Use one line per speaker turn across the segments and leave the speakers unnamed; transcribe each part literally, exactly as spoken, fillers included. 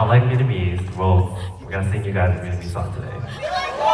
I like Vietnamese. Well, we're gonna sing you guys a Vietnamese song today.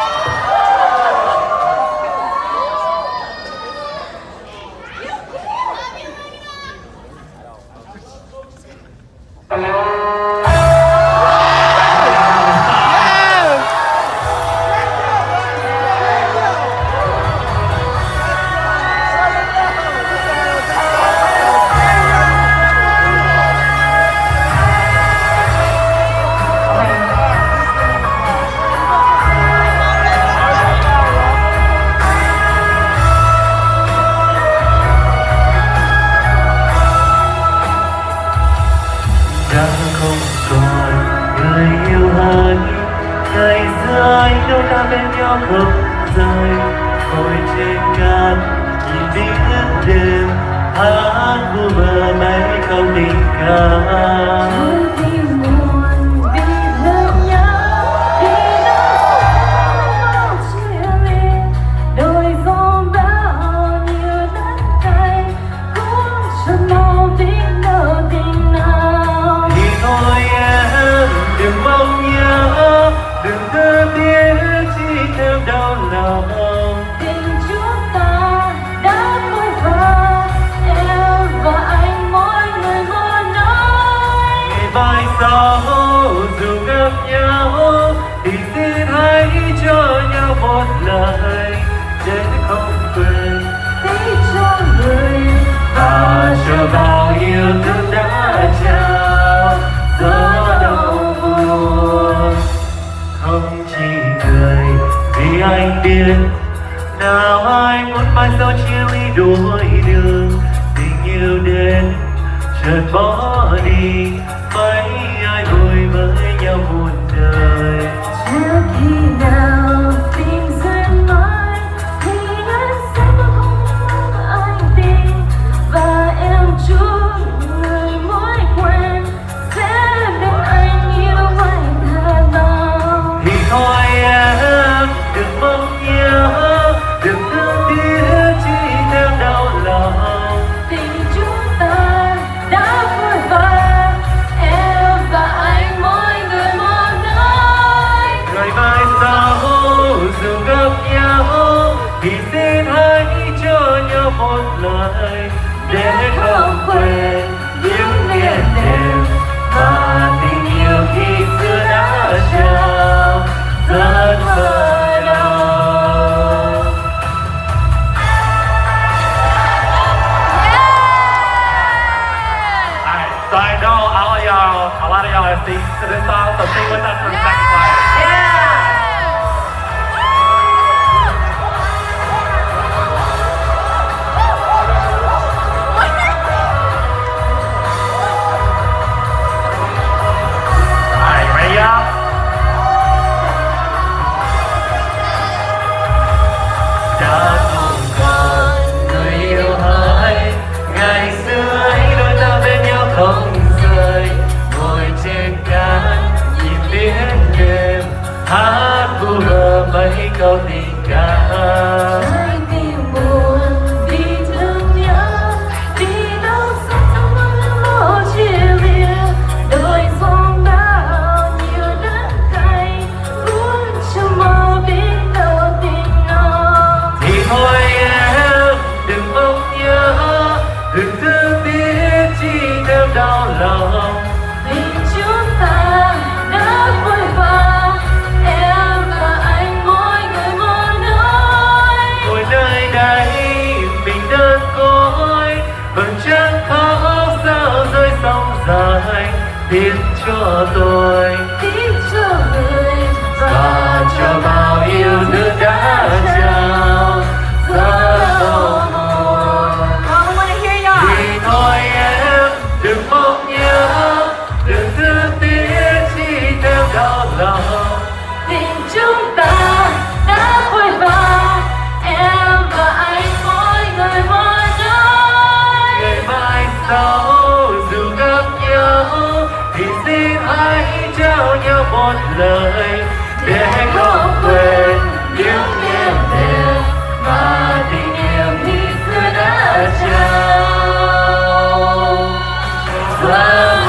Đã không còn người yêu hơn ngày xưa anh đâu ta bên nhau không rời ngồi trên cát nhìn đi ước đêm hát vu vơ mấy câu tình ca. Đừng cứ biết chỉ thêm đau lòng.
Tình chúng ta đã vội vã, em và anh mỗi người một nói.
Ngày mai sau dù gặp nhau thì xin hãy cho nhau một lời để không quên.
Hãy cho người
và cho bao yêu thương đã trao gió đau buồn. Không chỉ cười vì anh biết nào ai muốn mai sau chia ly đôi đường. Tình yêu đến chợt bỏ đi mấy ai vui với nhau một đời.
Chưa khi nào tình duyên mãi thì em sẽ không muốn anh tin và em chúc người mỗi quên sẽ bên anh yêu anh thật lòng.
Thì thôi em đừng mong nhớ, đừng thương tiếc chỉ thêm đau lòng.
Tình chúng ta đã vội vã, em và anh mỗi người một nói.
Ngày mai sau dù gặp nhau thì xin hãy cho nhau một lời để không quên những ngày đêm mà tình yêu khi xưa đã trao rất mơ đâu.
Alright, so I know all of y'all, a lot of y'all have sing to this song, so sing with us for the second part. Alright, you ready, y'all?
Đã không còn người yêu hỡi ngày xưa ấy đôi ta bên nhau không rời ngồi trên cát nhìn biển đêm hát vu vơ mấy câu tình ca.
Trái tim buồn vì thương nhớ, vì đau xót trong nỗi lo chia lìa. Đời phong bao nhiều đắng cay, cuốn cho mơ biết đâu tình nó.
Thì thôi em đừng mong nhớ, đừng thương tiếc chỉ thêm đau lòng.
Tình chúng ta đã vội vã, em và anh mỗi người một nói.
Ngồi nơi đây mình đơn côi vẫn chẳng khó sao rơi sóng dài. Tiếc cho tôi
Tiếc cho người
và cho bao yêu thương đã trao rất lâu buồn. Thì thôi em đừng mong nhớ, đừng thương tiếc chỉ thêm đau lòng.
tình chúng ta đã vội vã, em và anh mỗi người một nói.
Ngày mai sau dù gặp nhau thì xin hãy trao nhau một lời để không quên những niềm đêm mà tình yêu khi xưa đã trao.